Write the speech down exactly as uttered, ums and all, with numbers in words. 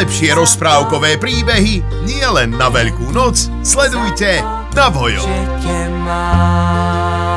najlepšie rozprávkové príbehy nielen na Veľkú noc sledujte na Vojo.